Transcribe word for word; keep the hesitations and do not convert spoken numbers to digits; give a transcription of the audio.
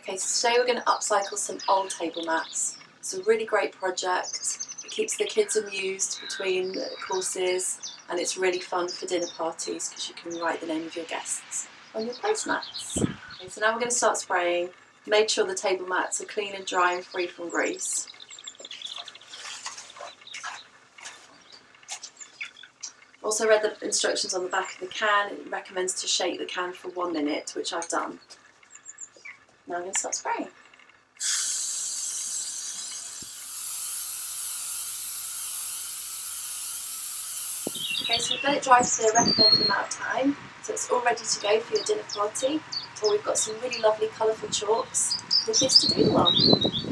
Okay, so today we're going to upcycle some old table mats. It's a really great project. It keeps the kids amused between courses, and it's really fun for dinner parties because you can write the name of your guests on your placemats. Okay, so now we're going to start spraying. Make sure the table mats are clean and dry and free from grease. Also read the instructions on the back of the can. It recommends to shake the can for one minute, which I've done. Now I'm going to start spraying. Okay, so we've let it dry for the recommended amount of time, so it's all ready to go for your dinner party. Or we've got some really lovely colourful chalks for the kids to doodle on.